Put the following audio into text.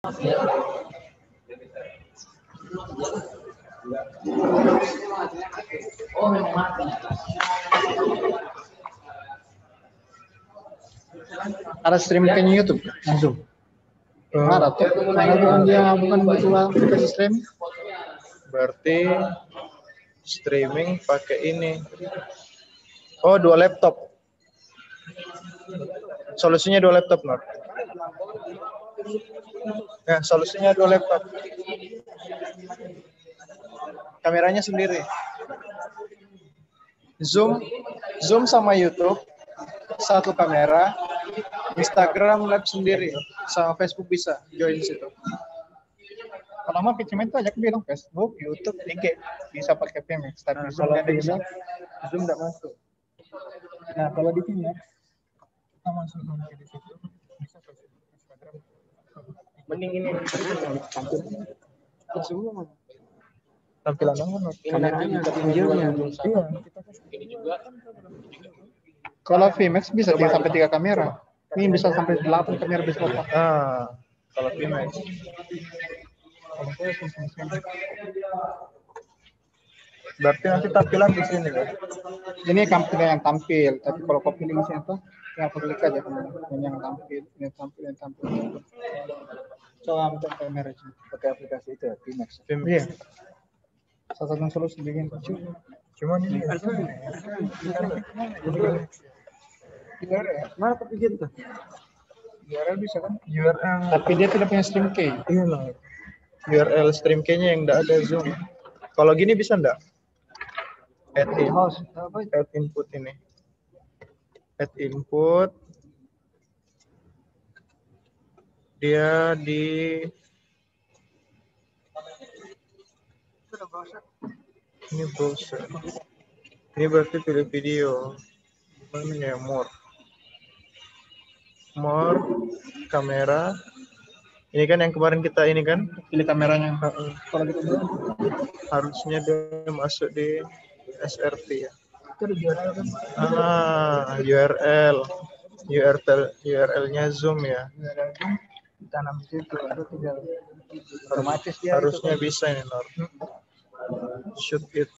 Ada stream ke YouTube langsung. Ada tuh. Kalau dia bukan butuh aplikasi stream. Berarti streaming pakai ini. Oh, 2 laptop. Solusinya 2 laptop, Nur. Ya, solusinya 2 laptop. Kameranya sendiri. Zoom sama YouTube, 1 kamera. Instagram Live sendiri, sama Facebook bisa join situ. Kalau mau PCM itu aja bilang Facebook, YouTube, IG bisa pakai PMX. Tapi Kalau bisa, Zoom nggak masuk. Nah, kalau di sini kita masuk di situ bisa Facebook, Instagram. Mending ini Semua. tampilan apa? Kameranya, videonya. Iya. Ini juga. Kalau VMAX bisa 3 sampai 3 kamera. Ini bisa sampai 8 kamera bisa foto. Kalau VMAX. Berarti nanti tampilan di sini kan? Ini tampilan yang tampil, tapi kalau kau pilih mesin itu, ya klik aja yang tampil, yang tampil. Coba ambil kamera sini. Pakai aplikasi itu ya, VMAX. Iya. Salah satu solusi bikin. Cuman ini. Mana tapi gitu? URL bisa kan? URL. Tapi dia tidak punya stream key. Iya lah. URL stream key-nya yang enggak ada Zoom. Kalau gini bisa enggak? Add input ini. Add input. Dia di ini browser. Ini berarti pilih video. Mana ya, more, kamera. Ini kan yang kemarin kita ini kan Pilih kameranya. Kalau gitu harusnya dia masuk di SRT ya. Itu ada URL kan? URL-nya Zoom ya. Tanam situ atau tinggal Harusnya bisa ini, Nur. Shoot it.